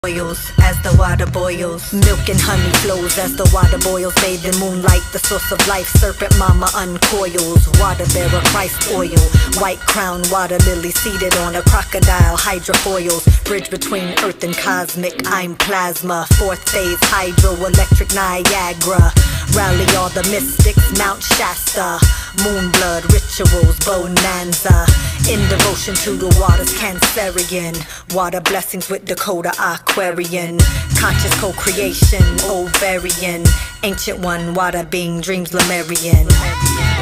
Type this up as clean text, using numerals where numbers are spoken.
Oils as the water boils, milk and honey flows as the water boils. Bathe in moonlight, the source of life. Serpent mama uncoils, water bearer Christ oil. White crown water lily seated on a crocodile. Hydrofoils, bridge between earth and cosmic. I'm plasma, fourth phase hydroelectric Niagara. Rally all the mystics, Mount Shasta. Moon blood rituals, bonanza. In devotion to the waters, Cancerian. Water blessings with Dakota Aquarian. Conscious co-creation, ovarian. Ancient one, water being dreams, Lemurian.